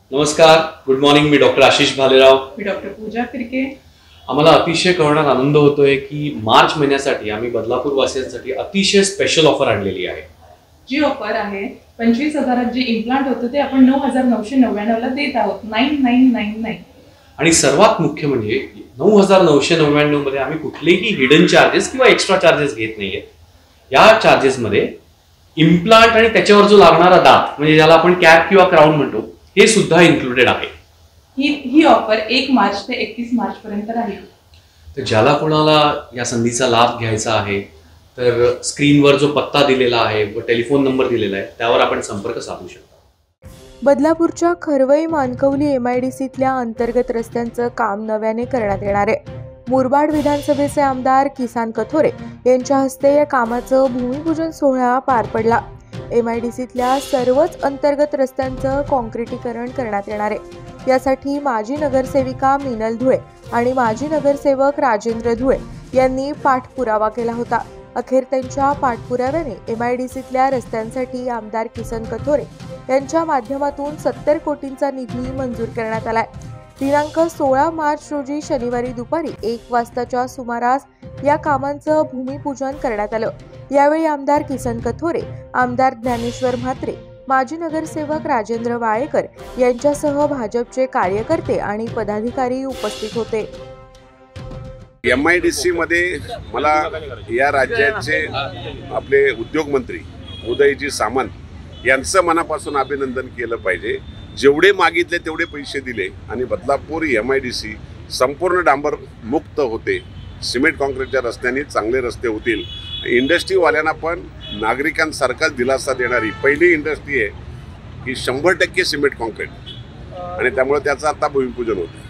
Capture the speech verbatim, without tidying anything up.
नमस्कार, good morning. मी doctor Ashish Bhalerao. मी डॉक्टर पूजा फिरके. आम्हाला अतिशय कळण्यात आनंद होतोय की मार्च महिन्यासाठी आम्ही बदलापूर वासियांसाठी अतिशय स्पेशल ऑफर आणलेली आहे. जी ऑफर आहे पंचवीस हजारात जे इम्प्लांट होतं ते आपण नऊ हजार नऊशे नव्याण्णवला देत आहोत. Nine nine nine nine. आणि सर्वात मुख्य म्हणजे नऊ हजार नऊशे नव्याण्णव मध्ये आम्ही कुठलेही हिडन चार्जेस किंवा एक्स्ट्रा चार्जेस घेत नाहीये. या चार्जेसमध्ये इम्प्लांट आणि त्याच्यावर जो लागणारा दात म्हणजे ज्याला आपण कॅप किंवा क्राउन म्हणतो हे सुद्धा इन्क्लुडेड आहे. ही ही ऑफर एक मार्च ते एकतीस मार्च पर्यंत राहील. तर ज्याला कोणाला या संधीचा लाभ घ्यायचा आहे तर स्क्रीनवर जो पत्ता दिलेला आहे व टेलिफोन नंबर दिलेला आहे त्यावर आपण संपर्क साधू शकता. बदलापूरच्या Kharvai Mankavali M I D सीतल्या अंतर्गत रस्त्यांचं काम नव्याने करण्यात येणार आहे. मुरबाड विधानसभेचे आमदार किसन कथोरे यांच्या हस्ते या कामाचं भूमिपूजन सोहळा पार पडला. एम आय डी सीतल्या सर्वच अंतर्गत रस्त्यांचं कॉन्क्रिटीकरण करण्यात येणार आहे. यासाठी माजी नगरसेविका मिनल धुळे आणि माजी नगरसेवक राजेंद्र धुळे यांनी पाठपुरावा केला होता. अखेर त्यांच्या पाठपुराव्याने एम आय डी सीतल्या रस्त्यांसाठी आमदार किसन कथोरे यांच्या माध्यमातून सत्तर कोटींचा निधी मंजूर करण्यात आलाय. दिनांक सोळा मार्च रोजी शनिवारी दुपारी एक वाजताच्या सुमारास या कामांचं भूमिपूजन करण्यात आलं. यावेळी आमदार किसन कथोरे, आमदार ज्ञानेश्वर म्हात्रे, माजी नगरसेवक राजेंद्र वाळेकर यांच्यासह भाजपचे कार्यकर्ते आणि पदाधिकारी उपस्थित होते. एम आय डी सी मध्ये मला या राज्याचे आपले उद्योग मंत्री उदयजी सामंत यांचं मनापासून अभिनंदन केलं पाहिजे. जेवढे मागितले तेवढे पैसे दिले आणि Badlapur M I D C संपूर्ण डांबर मुक्त होते. सिमेंट कॉन्क्रीटच्या रस्त्यांनी चांगले रस्ते होतील. इंडस्ट्रीवाल्यांना पण नागरिकांसारखाच दिलासा देणारी पहिली इंडस्ट्री आहे की शंभर टक्के सिमेंट कॉन्क्रीट आणि त्यामुळे त्याचं आता भूमिपूजन होतं.